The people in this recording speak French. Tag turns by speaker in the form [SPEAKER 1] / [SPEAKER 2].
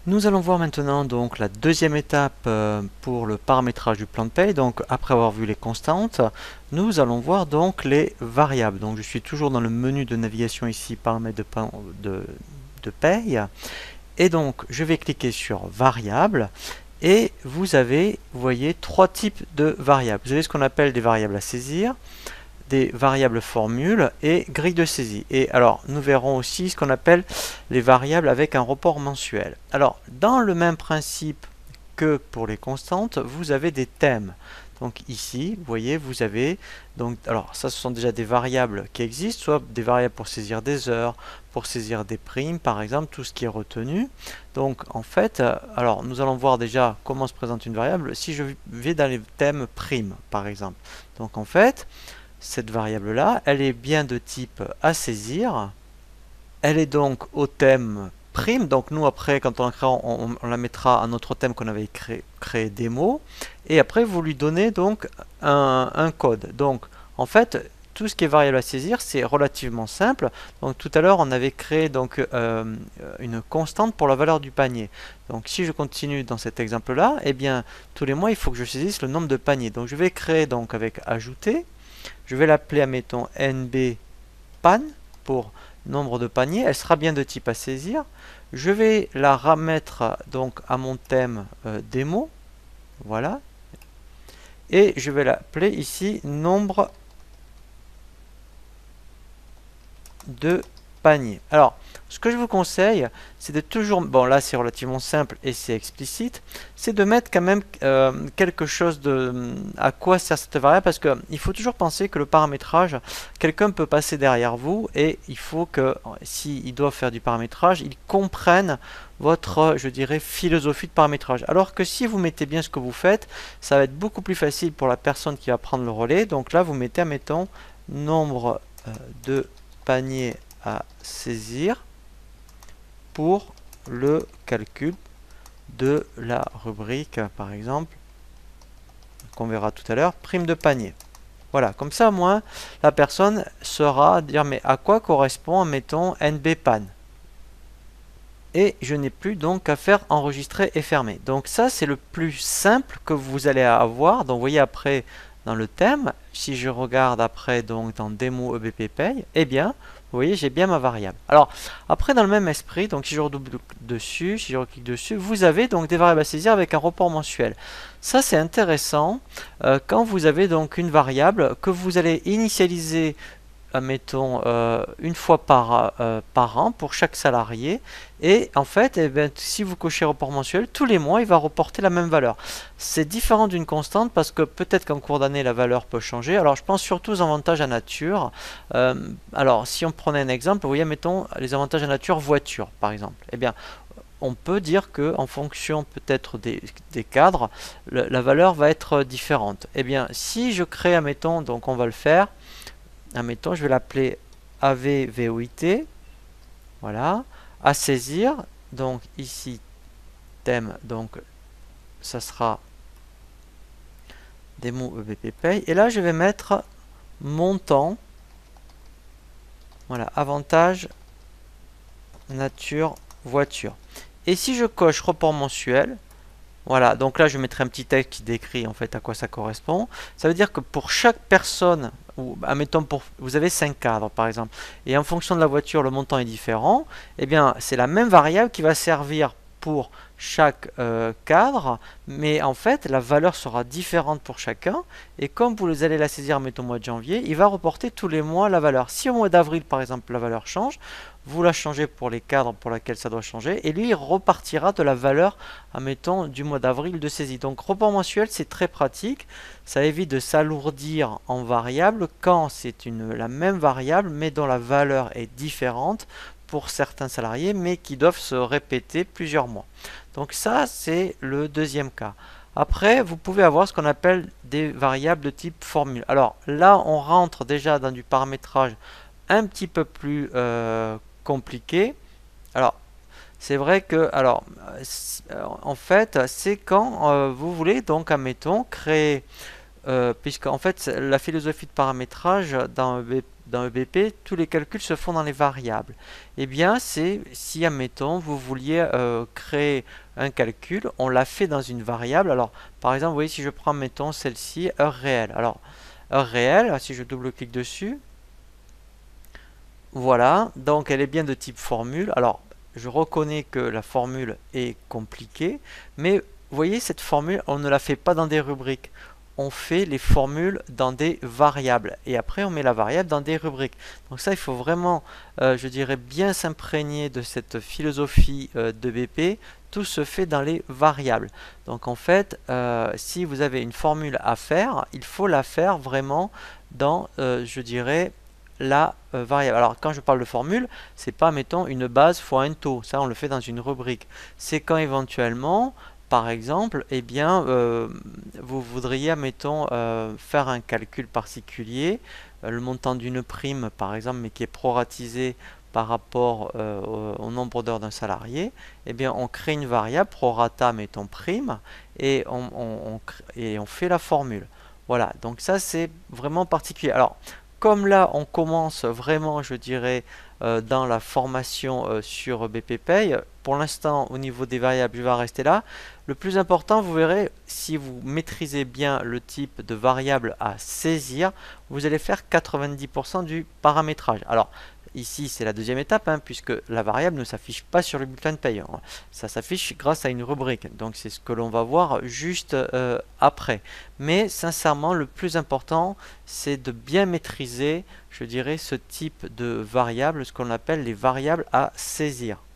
[SPEAKER 1] Nous allons voir maintenant donc la deuxième étape pour le paramétrage du plan de paye. Donc après avoir vu les constantes, nous allons voir donc les variables. Donc je suis toujours dans le menu de navigation ici, paramètres de paye. Et donc je vais cliquer sur variables. Et vous avez, vous voyez, trois types de variables. Vous avez ce qu'on appelle des variables à saisir, des variables formules et grille de saisie. Et alors, nous verrons aussi ce qu'on appelle les variables avec un report mensuel. Alors, dans le même principe que pour les constantes, vous avez des thèmes. Donc ici, vous voyez, vous avez, donc, alors ça ce sont déjà des variables qui existent, soit des variables pour saisir des heures, pour saisir des primes, par exemple, tout ce qui est retenu. Donc en fait, alors nous allons voir déjà comment se présente une variable si je vais dans les thèmes primes, par exemple. Donc en fait, cette variable-là, elle est bien de type à saisir. Elle est donc au thème prime. Donc nous, après, quand on la créera, on la mettra à notre thème qu'on avait créé démo. Et après, vous lui donnez donc un code. Donc, en fait, tout ce qui est variable à saisir, c'est relativement simple. Donc tout à l'heure, on avait créé donc une constante pour la valeur du panier. Donc si je continue dans cet exemple-là, eh bien tous les mois, il faut que je saisisse le nombre de paniers. Donc je vais créer donc avec ajouter. Je vais l'appeler, admettons, NB pan pour nombre de paniers. Elle sera bien de type à saisir. Je vais la remettre donc à mon thème démo. Voilà. Et je vais l'appeler ici nombre de paniers. Alors, ce que je vous conseille, c'est de toujours, bon là c'est relativement simple et c'est explicite, c'est de mettre quand même quelque chose de à quoi sert cette variable, parce que il faut toujours penser que le paramétrage, quelqu'un peut passer derrière vous et il faut que s'il doit faire du paramétrage, il comprenne votre, je dirais, philosophie de paramétrage. Alors que si vous mettez bien ce que vous faites, ça va être beaucoup plus facile pour la personne qui va prendre le relais. Donc là, vous mettez, admettons, nombre de paniers à saisir pour le calcul de la rubrique, par exemple, qu'on verra tout à l'heure, prime de panier. Voilà, comme ça, au moins, la personne saura dire, mais à quoi correspond, mettons, NBPAN. Et je n'ai plus donc qu'à faire enregistrer et fermer. Donc ça, c'est le plus simple que vous allez avoir. Donc vous voyez après dans le thème, si je regarde après donc dans démo EBP Pay, eh bien, vous voyez, j'ai bien ma variable. Alors, après dans le même esprit, donc si je redouble dessus, si je reclique dessus, vous avez donc des variables à saisir avec un report mensuel. Ça, c'est intéressant quand vous avez donc une variable que vous allez initialiser admettons, une fois par an pour chaque salarié. Et en fait, eh bien, si vous cochez report mensuel, tous les mois, il va reporter la même valeur. C'est différent d'une constante parce que peut-être qu'en cours d'année, la valeur peut changer. Alors, je pense surtout aux avantages à nature. Alors, si on prenait un exemple, vous voyez, mettons les avantages à nature voiture, par exemple. Eh bien, on peut dire que en fonction peut-être des cadres, la valeur va être différente. Eh bien, si je crée, admettons, donc on va le faire, admettons, je vais l'appeler AVVOIT. Voilà. À saisir. Donc ici, thème. Donc ça sera démo EBP Pay. Et là, je vais mettre montant. Voilà. Avantage, nature, voiture. Et si je coche report mensuel, voilà, donc là je mettrai un petit texte qui décrit en fait à quoi ça correspond. Ça veut dire que pour chaque personne, ou admettons vous avez 5 cadres par exemple, et en fonction de la voiture le montant est différent, eh bien c'est la même variable qui va servir pour chaque cadre, mais en fait la valeur sera différente pour chacun, et comme vous allez la saisir mettons au mois de janvier, il va reporter tous les mois la valeur. Si au mois d'avril par exemple la valeur change, vous la changez pour les cadres pour lesquels ça doit changer, et lui il repartira de la valeur, admettons, du mois d'avril de saisie. Donc report mensuel, c'est très pratique, ça évite de s'alourdir en variable quand c'est la même variable, mais dont la valeur est différente pour certains salariés, mais qui doivent se répéter plusieurs mois. Donc ça, c'est le deuxième cas. Après, vous pouvez avoir ce qu'on appelle des variables de type formule. Alors là, on rentre déjà dans du paramétrage un petit peu plus compliqué. Alors, c'est vrai que, alors, en fait, c'est quand vous voulez, donc, admettons, créer, puisque en fait, la philosophie de paramétrage dans dans EBP, tous les calculs se font dans les variables. Eh bien, c'est si, admettons, vous vouliez créer un calcul, on l'a fait dans une variable. Alors, par exemple, vous voyez, si je prends, mettons, celle-ci, heure réelle. Alors, heure réelle, si je double-clique dessus, voilà, donc elle est bien de type formule. Alors, je reconnais que la formule est compliquée, mais vous voyez, cette formule, on ne la fait pas dans des rubriques. On fait les formules dans des variables. Et après, on met la variable dans des rubriques. Donc ça, il faut vraiment, je dirais, bien s'imprégner de cette philosophie de BP. Tout se fait dans les variables. Donc en fait, si vous avez une formule à faire, il faut la faire vraiment dans, je dirais, la variable. Alors quand je parle de formule, c'est pas mettons une base fois un taux, ça on le fait dans une rubrique. C'est quand éventuellement, par exemple, eh bien, vous voudriez, mettons, faire un calcul particulier, le montant d'une prime par exemple, mais qui est proratisé par rapport au nombre d'heures d'un salarié, eh bien on crée une variable prorata, mettons prime, et on fait la formule. Voilà, donc ça c'est vraiment particulier. Alors, comme là, on commence vraiment, je dirais, dans la formation sur BP Pay, pour l'instant, au niveau des variables, je vais en rester là. Le plus important, vous verrez, si vous maîtrisez bien le type de variable à saisir, vous allez faire 90% du paramétrage. Alors, ici, c'est la deuxième étape, hein, puisque la variable ne s'affiche pas sur le bulletin de paye, hein. Ça s'affiche grâce à une rubrique. Donc, c'est ce que l'on va voir juste après. Mais sincèrement, le plus important, c'est de bien maîtriser, je dirais, ce type de variable, ce qu'on appelle les variables à saisir.